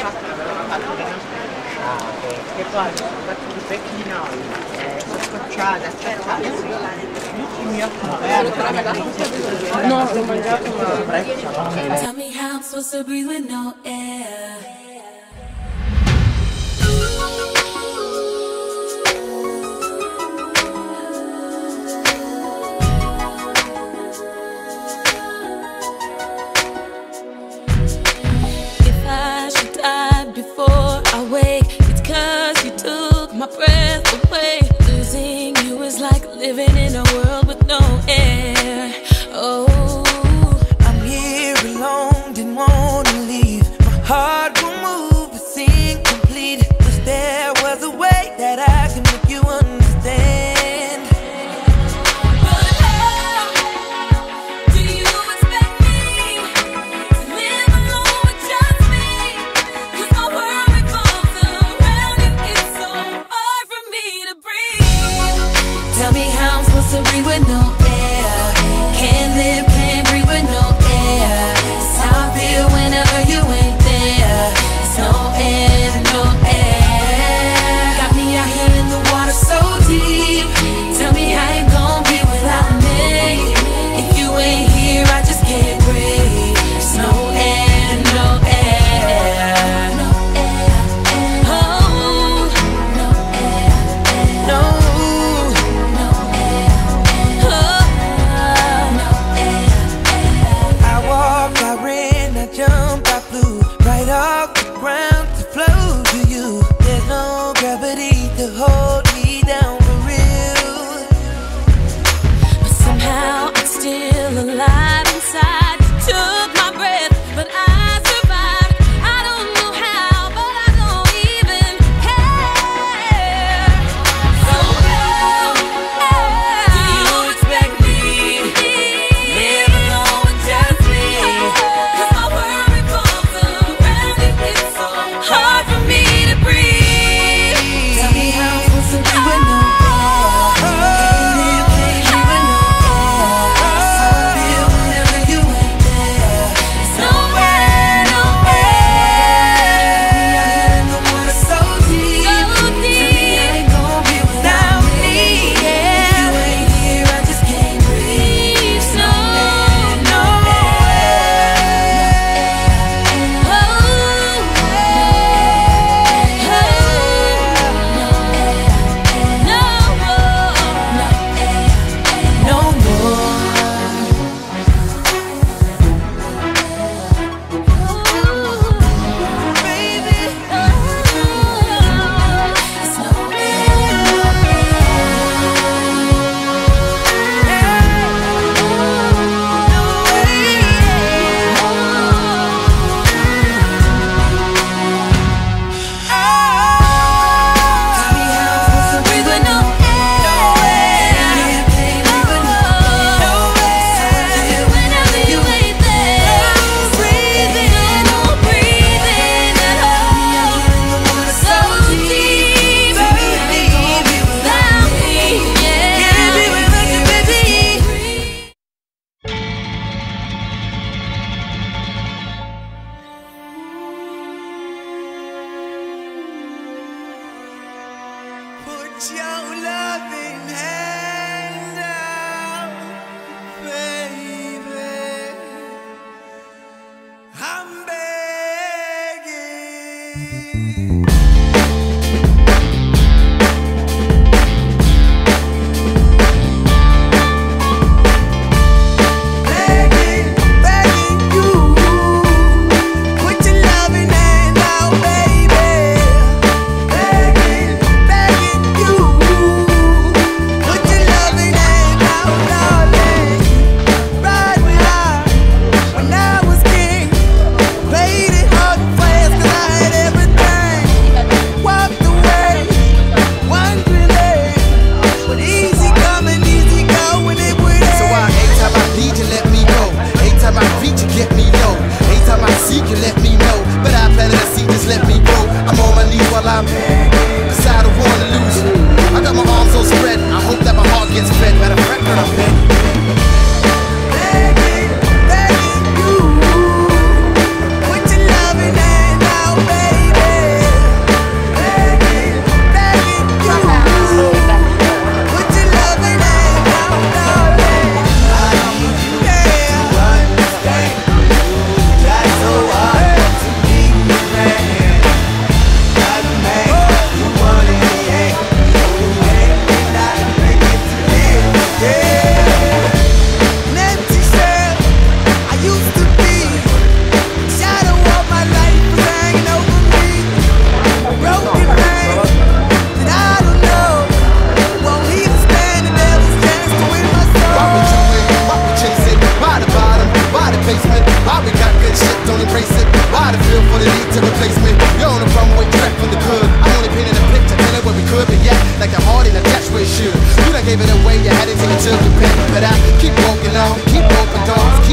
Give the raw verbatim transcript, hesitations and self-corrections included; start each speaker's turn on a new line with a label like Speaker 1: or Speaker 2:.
Speaker 1: E poi ho fatto dei pecchinoli, sono scocciata, acciacciata, il mio no, l'ho mangiato ma...
Speaker 2: Tell me how I'm supposed to breathe with no air. If I should die before I wake, it's 'cause you took my breath away. Losing you is like living in a world with no air. Oh,
Speaker 3: I'm here alone, didn't wanna leave. My heart will move, it's incomplete. Wish there was a way that I can make you understand.
Speaker 2: but how do you expect me to live alone with just me? 'Cause my world revolves around you, it's so hard for me to breathe. Tell me how I'm supposed to breathe with no air. Can't live, can't breathe with no air. It's how I feel whenever you ain't there. It's no air, no air. Got me out here in the water so deep. Tell me how you gon' be without me. If you ain't here, I just can't breathe. It's no air, no air. No air, oh, no air,
Speaker 3: No,
Speaker 2: no air, oh, no air.
Speaker 3: I walked, I ran, I jumped, I flew right off the ground to flow to you. There's no gravity to hold me down for real.
Speaker 2: But somehow I'm still alive inside. You took my breath, but I survived. I don't know how, but I don't even care. So how do you expect me to live alone with just me? 'Cause my world revolves around you, it's so hard for me to breathe. Tell me how I'm supposed to breathe with no
Speaker 3: put your loving hand out, baby. I'm begging. Begging, begging you, put your loving hand out, baby. Begging, begging you, put your loving hand out, darling. Ride me high when I was king, played it hard and fast 'cause I had everything. Walked away
Speaker 4: basement. Why we got good shit, don't embrace it. Why the feel for the need to replace me? You're on the runway track from the good. I only painted a picture, telling where we could be at, like a heart in a catch where it should. You done gave it away, you had it till you took the pen. But I keep walking on, keep open doors.